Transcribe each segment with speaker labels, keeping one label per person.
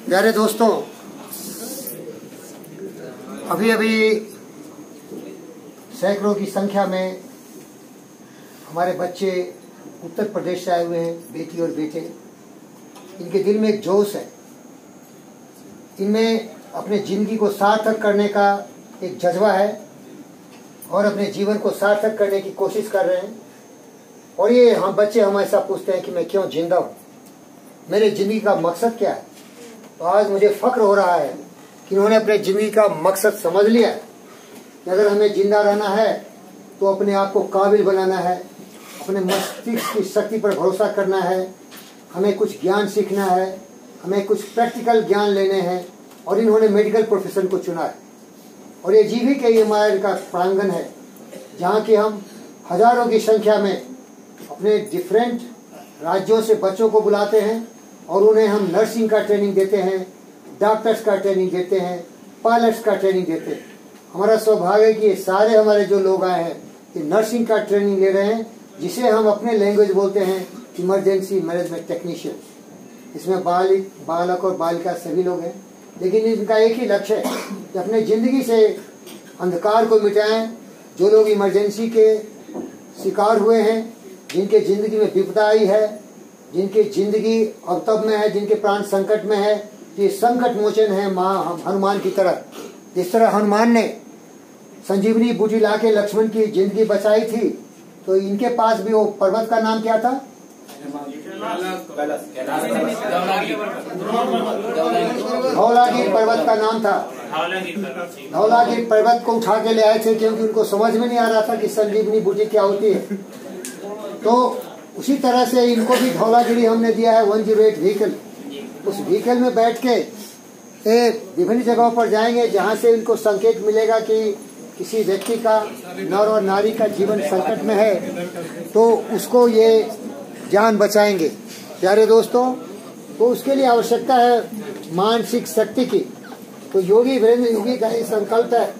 Speaker 1: प्यारे दोस्तों, अभी अभी सैकड़ों की संख्या में हमारे बच्चे उत्तर प्रदेश से आए हुए हैं, बेटी और बेटे। इनके दिल में एक जोश है, इनमें अपने जिंदगी को सार्थक करने का एक जज्बा है और अपने जीवन को सार्थक करने की कोशिश कर रहे हैं। और ये हम बच्चे हमेशा पूछते हैं कि मैं क्यों जिंदा हूँ, मेरे जिंदगी का मकसद क्या है। तो आज मुझे फक्र हो रहा है कि उन्होंने अपने जिंदगी का मकसद समझ लिया है कि अगर हमें जिंदा रहना है तो अपने आप को काबिल बनाना है, अपने मस्तिष्क की शक्ति पर भरोसा करना है, हमें कुछ ज्ञान सीखना है, हमें कुछ प्रैक्टिकल ज्ञान लेने हैं। और इन्होंने मेडिकल प्रोफेशन को चुना है। और ये GVK EMRI का प्रांगण है जहाँ की हम हजारों की संख्या में अपने डिफरेंट राज्यों से बच्चों को बुलाते हैं और उन्हें हम नर्सिंग का ट्रेनिंग देते हैं, डॉक्टर्स का ट्रेनिंग देते हैं, पायलट्स का ट्रेनिंग देते हैं। हमारा सौभाग्य है कि ये सारे हमारे जो लोग आए हैं ये नर्सिंग का ट्रेनिंग ले रहे हैं, जिसे हम अपने लैंग्वेज बोलते हैं इमरजेंसी मैनेजमेंट टेक्नीशियन। इसमें बालक और बालिका सभी लोग हैं, लेकिन इनका एक ही लक्ष्य है कि अपने जिंदगी से अंधकार को मिटाएं। जो लोग इमरजेंसी के शिकार हुए हैं, जिनके जिंदगी में विपदा आई है, जिनकी जिंदगी अवतब में है, जिनके प्राण संकट में है, ये संकट मोचन है माँ हनुमान की तरह। जिस तरह हनुमान ने संजीवनी बूटी लाके लक्ष्मण की जिंदगी बचाई थी, तो इनके पास भी वो पर्वत का नाम क्या था? धौलागिरी पर्वत का नाम था। धौलागिरी पर्वत को उठा के ले आए थे क्योंकि उनको समझ में नहीं आ रहा था कि संजीवनी बूटी क्या होती है। तो उसी तरह से इनको भी धौलागिरी हमने दिया है 108 व्हीकल। उस व्हीकल में बैठ के विभिन्न जगहों पर जाएंगे जहां से इनको संकेत मिलेगा कि किसी व्यक्ति का, नर और नारी का जीवन संकट में है, तो उसको ये जान बचाएंगे। प्यारे दोस्तों, तो उसके लिए आवश्यकता है मानसिक शक्ति की। तो योगी वीरेंद्र योगी का ये संकल्प है,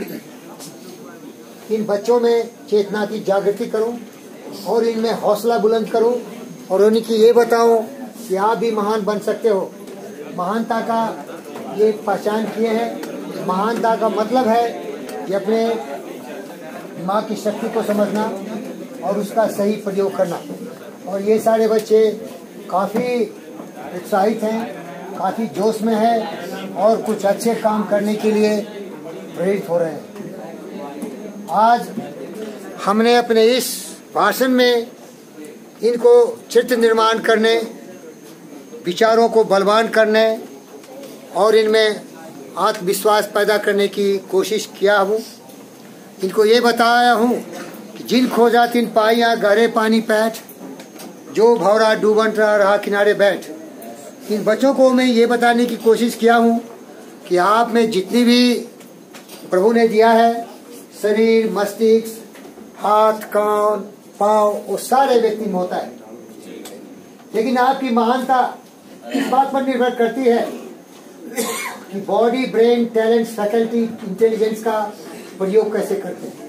Speaker 1: इन बच्चों में चेतना की जागृति करूं और इनमें हौसला बुलंद करूं और उन्हें ये बताऊं कि आप भी महान बन सकते हो। महानता का ये पहचान किए हैं। महानता का मतलब है कि अपने दिमाग की शक्ति को समझना और उसका सही प्रयोग करना। और ये सारे बच्चे काफ़ी उत्साहित हैं, काफ़ी जोश में हैं और कुछ अच्छे काम करने के लिए प्रेरित हो रहे हैं। आज हमने अपने इस भाषण में इनको चित्र निर्माण करने, विचारों को बलवान करने और इनमें आत्मविश्वास पैदा करने की कोशिश किया हूँ। इनको ये बताया हूँ कि जिन खोजा तिन पाइयाँ गहरे पानी पैठ, जो भौरा डूबन रहा किनारे बैठ। इन बच्चों को मैं ये बताने की कोशिश किया हूँ कि आप में जितनी भी प्रभु ने दिया है, शरीर, मस्तिष्क, हाथ, कान, पाँव, वो सारे व्यक्ति में होता है। लेकिन आपकी महानता इस बात पर निर्भर करती है कि body, brain, talent, faculty, intelligence का प्रयोग कैसे करते हैं।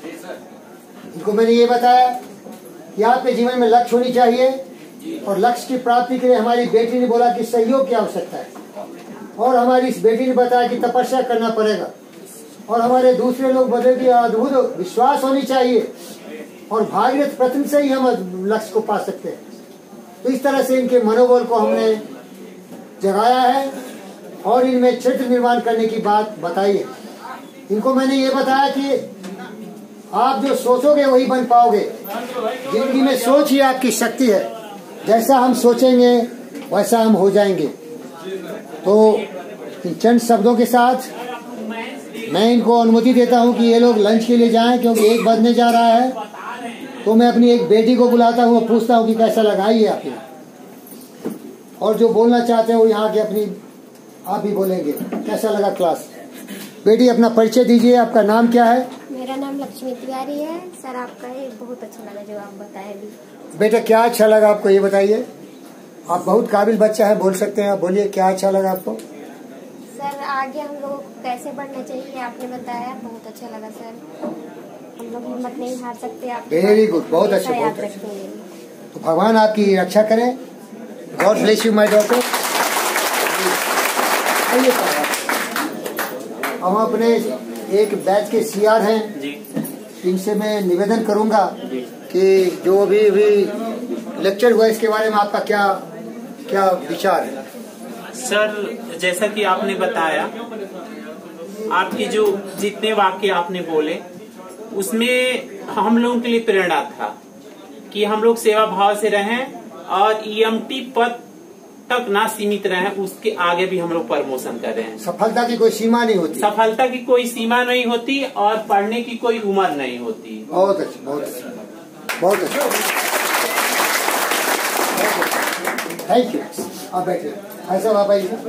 Speaker 1: इनको मैंने ये बताया कि आपके जीवन में लक्ष्य होनी चाहिए और लक्ष्य की प्राप्ति के लिए हमारी बेटी ने बोला कि सहयोग की आवश्यकता है और हमारी इस बेटी ने बताया कि तपस्या करना पड़ेगा। और हमारे दूसरे लोग बोले कि अद्भुत विश्वास होनी चाहिए और भागीरथ प्रथम से ही हम लक्ष्य को पा सकते हैं। तो इस तरह से इनके मनोबल को हमने जगाया है और इनमें क्षेत्र निर्माण करने की बात बताई है। इनको मैंने ये बताया कि आप जो सोचोगे वही बन पाओगे। जिंदगी में सोच ही आपकी शक्ति है। जैसा हम सोचेंगे वैसा हम हो जाएंगे। तो इन चंद शब्दों के साथ मैं इनको अनुमति देता हूं कि ये लोग लंच के लिए जाएं, क्योंकि 1 बजने जा रहा है। तो मैं अपनी एक बेटी को बुलाता हूँ, पूछता हूँ कि कैसा लगा ये आप यहाँ, और जो बोलना चाहते हैं वो यहाँ के अपनी आप भी बोलेंगे कैसा लगा क्लास। बेटी अपना परिचय दीजिए, आपका नाम क्या है?
Speaker 2: मेरा नाम लक्ष्मी तिवारी है। सर आपका ये बहुत अच्छा लगा जो आप बताए भी।
Speaker 1: बेटा क्या अच्छा लगा आपको ये बताइए। आप बहुत काबिल बच्चा है, बोल सकते हैं, आप बोलिए क्या अच्छा लगा आपको।
Speaker 2: सर आगे हम लोगों को कैसे बढ़ना चाहिए आपने बताया, बहुत अच्छा लगा सर। हम लोग हिम्मत नहीं हार सकते। आप
Speaker 1: वेरी गुड, बहुत अच्छा, बहुत अच्छा। तो भगवान आपकी रक्षा करें। God bless you my daughter. आइए साहब, हम अपने एक बैच के सीआर हैं
Speaker 3: जी,
Speaker 1: इनसे मैं निवेदन करूंगा कि जो अभी लेक्चर हुआ इसके बारे में आपका क्या क्या विचार है?
Speaker 3: सर जैसा कि आपने बताया, आपकी जो जितने वाक्य आपने बोले उसमें हम लोगों के लिए प्रेरणा था कि हम लोग सेवा भाव से रहें और ईएमटी पद तक ना सीमित रहें, उसके आगे भी हम लोग प्रमोशन कर रहे हैं।
Speaker 1: सफलता की कोई सीमा नहीं होती।
Speaker 3: सफलता की कोई सीमा नहीं होती और पढ़ने की कोई उम्र नहीं होती।
Speaker 1: बहुत अच्छा, बहुत अच्छा, बहुत अच्छा। Thank you. आप बैठिए। भाई साहब आप आइए,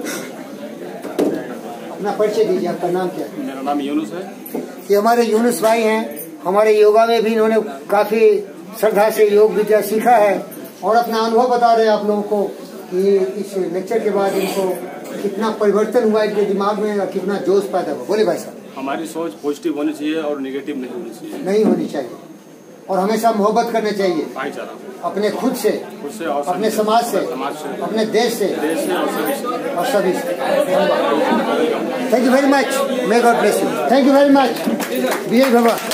Speaker 1: अपना परिचय दीजिए। आपका नाम क्या है?
Speaker 4: मेरा नाम यूनुस है।
Speaker 1: ये हमारे यूनुस भाई हैं। हमारे योगा में भी इन्होंने काफी श्रद्धा से योग विद्या सीखा है और अपना अनुभव बता रहे हैं आप लोगों को कि इस लेक्चर के बाद इनको कितना परिवर्तन हुआ इनके दिमाग में और कितना जोश पैदा हुआ। बोले भाई साहब।
Speaker 4: हमारी सोच पॉजिटिव होनी चाहिए और नेगेटिव नहीं होनी चाहिए।
Speaker 1: नहीं होनी चाहिए और हमेशा मोहब्बत करनी चाहिए
Speaker 4: भाईचारा
Speaker 1: अपने खुद से
Speaker 4: और
Speaker 1: अपने समाज से, अपने देश से और सभी से। Thank you very much. May God bless you. Thank you very much. विजय भवा।